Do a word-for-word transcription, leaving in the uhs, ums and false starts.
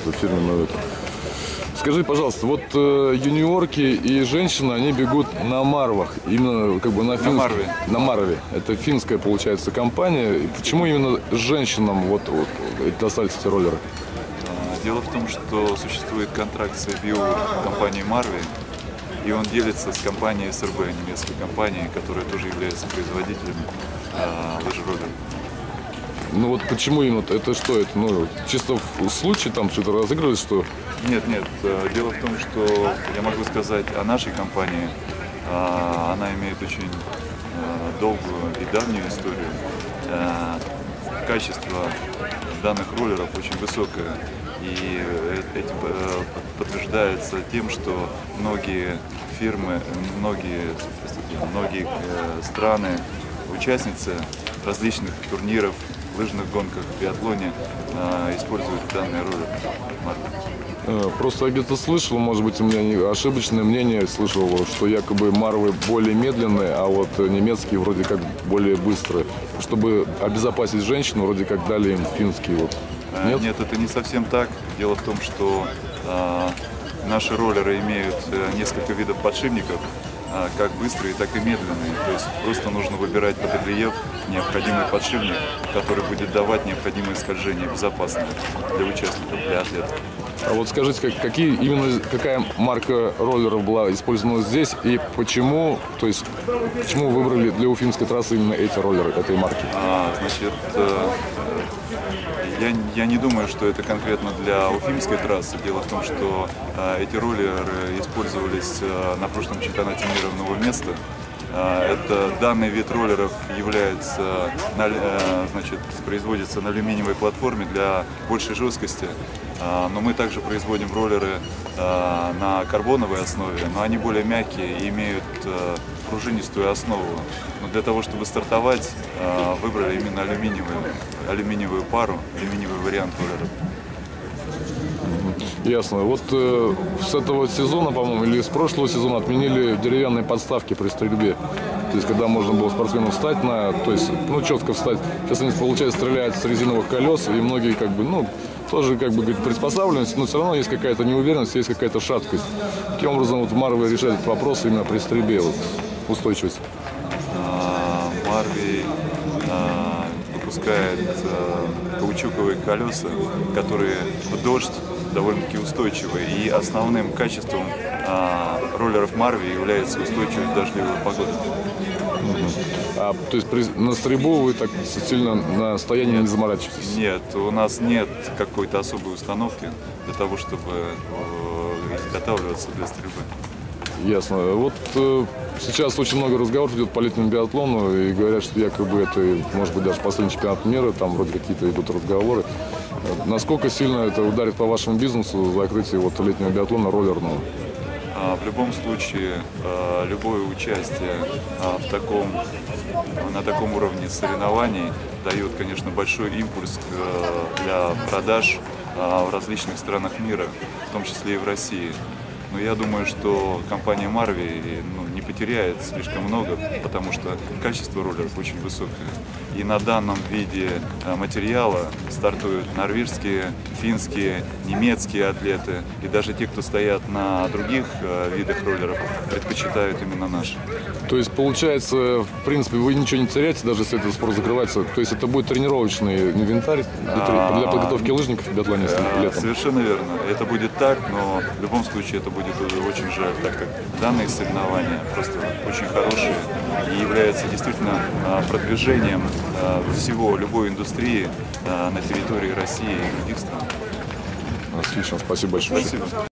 эту фирменную эту. Скажи, пожалуйста, вот э, юниорки и женщины, они бегут на Марвах, именно как бы на, финск... на Марве. На Марве. Это финская, получается, компания. И почему именно женщинам вот, вот достались эти роллеры? Дело в том, что существует контракт с ай би о компании Marvi, и он делится с компанией эс эр бэ, немецкой компанией, которая тоже является производителем э, лыжероллеров. Ну вот почему именно? Это что? Это ну, чисто в случае там что-то разыгрывалось, что... Нет, нет. Дело в том, что я могу сказать о нашей компании. Она имеет очень долгую и давнюю историю. Качество данных роллеров очень высокое. И этим подтверждается тем, что многие фирмы, многие, многие страны, участницы различных турниров, в лыжных гонках, в биатлоне э, используют данные роллеры. Просто я где-то слышал, может быть, у меня ошибочное мнение, слышал, что якобы Марвы более медленные, а вот немецкие вроде как более быстрые. Чтобы обезопасить женщину, вроде как дали им финские. Вот. Нет? Нет, это не совсем так. Дело в том, что э, наши роллеры имеют несколько видов подшипников, как быстрые, так и медленные. То есть просто нужно выбирать под рельеф необходимый подшипник, который будет давать необходимое скольжение безопасное для участников, для атлетов. А вот скажите, как, какие именно какая марка роллеров была использована здесь и почему, то есть почему выбрали для уфимской трассы именно эти роллеры этой марки? А, значит, я, я не думаю, что это конкретно для уфимской трассы. Дело в том, что э, эти роллеры использовались э, на прошлом чемпионате мира в новом месте. Э, это данный вид роллеров является, на, э, значит, производится на алюминиевой платформе для большей жесткости. Э, но мы также производим роллеры э, на карбоновой основе, но они более мягкие и имеют э, пружинистую основу. Но для того, чтобы стартовать, выбрали именно алюминиевую, алюминиевую пару, алюминиевый вариант роллеров. Ясно. Вот э, с этого сезона, по-моему, или с прошлого сезона отменили деревянные подставки при стрельбе. То есть, когда можно было спортсмену встать на, то есть, ну, четко встать. Сейчас они, получается, стреляют с резиновых колес, и многие, как бы, ну, тоже, как бы, говорит, приспосабленность, но все равно есть какая-то неуверенность, есть какая-то шаткость. Таким образом, вот Марве решает этот вопрос именно при стрельбе, вот, устойчивость. Марви выпускает каучуковые колеса, которые в дождь довольно-таки устойчивы. И основным качеством роллеров Марви является устойчивость в дождливую погоду. А, то есть при, на стрельбу вы так сильно на стоянии нет, не заморачиваетесь? Нет, у нас нет какой-то особой установки для того, чтобы э, изготавливаться для стрельбы. Ясно. Вот э, сейчас очень много разговоров идет по летнему биатлону, и говорят, что якобы это, может быть, даже последний чемпионат мира, там вроде какие-то идут разговоры. Насколько сильно это ударит по вашему бизнесу, закрытие вот летнего биатлона роллерного? В любом случае, любое участие в таком, на таком уровне соревнований дает, конечно, большой импульс для продаж в различных странах мира, в том числе и в России. Но я думаю, что компания Marvi ну, не потеряет слишком много, потому что качество роллеров очень высокое. И на данном виде материала стартуют норвежские, финские, немецкие атлеты. И даже те, кто стоят на других видах роллеров, предпочитают именно наши. То есть, получается, в принципе, вы ничего не теряете, даже если этот спорт закрывается. То есть это будет тренировочный инвентарь для, для подготовки лыжников в биатлоне летом? Совершенно верно. Это будет так, но в любом случае это будет очень жаль, так как данные соревнования просто очень хорошие и являются действительно продвижением всего, любой индустрии на территории России и других стран. Отлично, спасибо большое. Спасибо.